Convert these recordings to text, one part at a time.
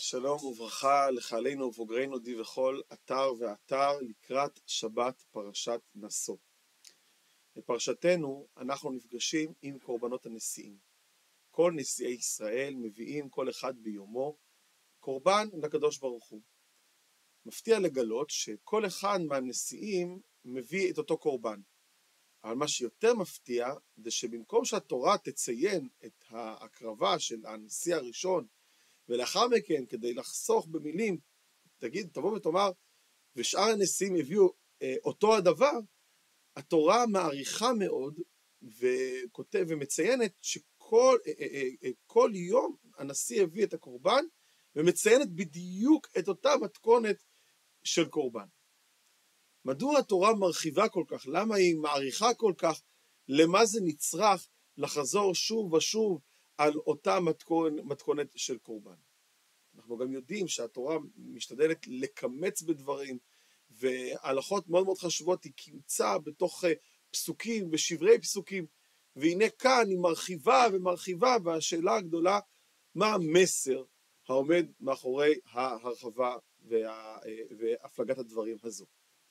שלום וברכה לחיילינו ובוגרינו די וכל אתר ואתר לקראת שבת פרשת נשוא. בפרשתנו אנחנו נפגשים עם קורבנות הנשיאים. כל נשיאי ישראל מביאים כל אחד ביומו קורבן לקדוש ברוך הוא. מפתיע לגלות שכל אחד מהנשיאים מביא את אותו קורבן. אבל מה שיותר מפתיע זה שבמקום שהתורה תציין את ההקרבה של הנשיא הראשון ולאחר מכן, כדי לחסוך במילים, תבוא ותאמר, ושאר הנשיאים הביאו אותו הדבר, התורה מעריכה מאוד וכותב ומציינת שכל יום הנשיא הביא את הקורבן, ומציינת בדיוק את אותה מתכונת של קורבן. מדוע התורה מרחיבה כל כך? למה היא מעריכה כל כך? למה זה נצרך לחזור שוב ושוב על אותה מתכונת של קורבן? אנחנו גם יודעים שהתורה משתדלת לקמץ בדברים, והלכות מאוד מאוד חשובות היא קמצה בתוך פסוקים ושברי פסוקים, והנה כאן היא מרחיבה ומרחיבה, והשאלה הגדולה, מה המסר העומד מאחורי ההרחבה והפלגת הדברים הזו?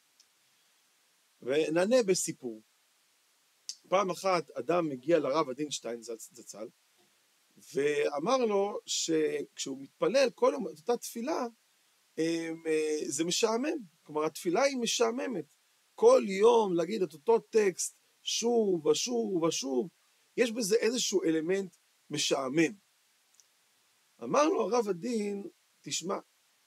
ונענה בסיפור. פעם אחת אדם מגיע לרב אדינשטיין זצ"ל, ואמר לו שכשהוא מתפלל כל יום את אותה תפילה, זה משעמם. כלומר, התפילה היא משעממת. כל יום להגיד את אותו טקסט שוב ושוב ושוב, יש בזה איזשהו אלמנט משעמם. אמר לו הרב הדין, תשמע,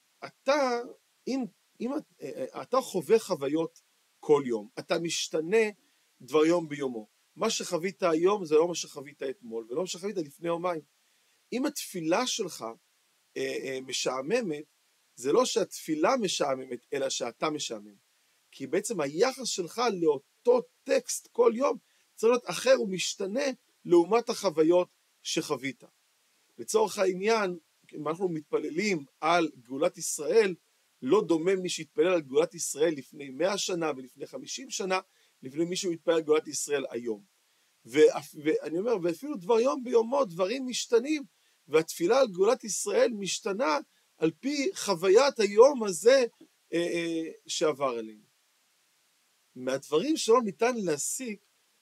אם אתה חווה חוויות כל יום, אתה משתנה דבר יום ביומו. מה שחווית היום זה לא מה שחווית אתמול, ולא מה שחווית לפני יומיים. אם התפילה שלך משעממת, זה לא שהתפילה משעממת, אלא שאתה משעמם. כי בעצם היחס שלך לאותו טקסט כל יום, צריך להיות אחר ומשתנה לעומת החוויות שחווית. לצורך העניין, אם אנחנו מתפללים על גאולת ישראל, לא דומה מי שהתפלל על גאולת ישראל לפני 100 שנה ולפני 50 שנה, לפני מי שמתפלל על גאולת ישראל היום. ואני אומר, ואפילו דבר יום ביומו דברים משתנים, והתפילה על גאולת ישראל משתנה על פי חוויית היום הזה שעבר עלינו. מהדברים שלא ניתן להסיק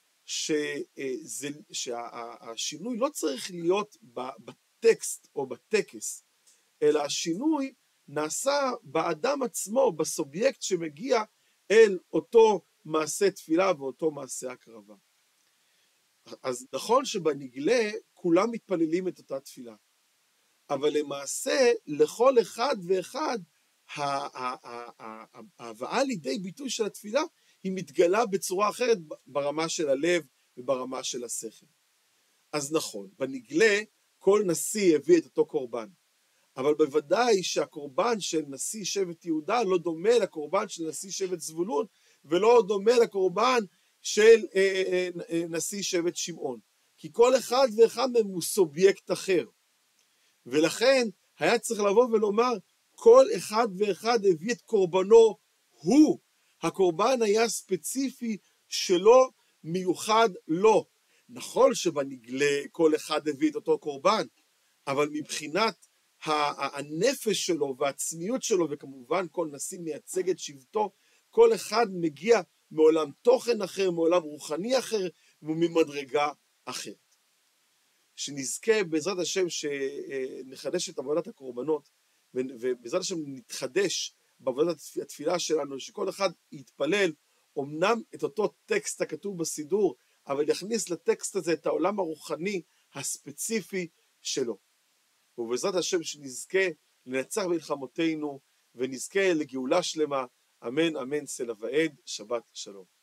שהשינוי לא צריך להיות בטקסט או בטקס, אלא השינוי נעשה באדם עצמו, בסובייקט שמגיע אל אותו מעשה תפילה ואותו מעשה הקרבה. אז נכון שבנגלה כולם מתפללים את אותה תפילה, אבל למעשה לכל אחד ואחד ההבאה לידי ביטוי של התפילה היא מתגלה בצורה אחרת ברמה של הלב וברמה של השכל. אז נכון, בנגלה כל נשיא הביא את אותו קורבן, אבל בוודאי שהקורבן של נשיא שבט יהודה לא דומה לקורבן של נשיא שבט זבולון, ולא דומה לקורבן של נשיא שבט שמעון. כי כל אחד ואחד מהם הוא סובייקט אחר. ולכן היה צריך לבוא ולומר, כל אחד ואחד הביא את קורבנו הוא. הקורבן היה ספציפי שלו, מיוחד לו. נכון שבנגלה כל אחד הביא את אותו קורבן, אבל מבחינת הנפש שלו והעצמיות שלו, וכמובן כל נשיא מייצג את שבטו, כל אחד מגיע מעולם תוכן אחר, מעולם רוחני אחר, וממדרגה אחרת. שנזכה בעזרת השם שנחדש את עבודת הקורבנות, ובעזרת השם נתחדש בעבודת התפילה שלנו, שכל אחד יתפלל, אמנם את אותו טקסט הכתוב בסידור, אבל יכניס לטקסט הזה את העולם הרוחני הספציפי שלו. ובעזרת השם שנזכה לנצח מלחמותינו, ונזכה לגאולה שלמה, אמן אמן סלע ועד, שבת שלום.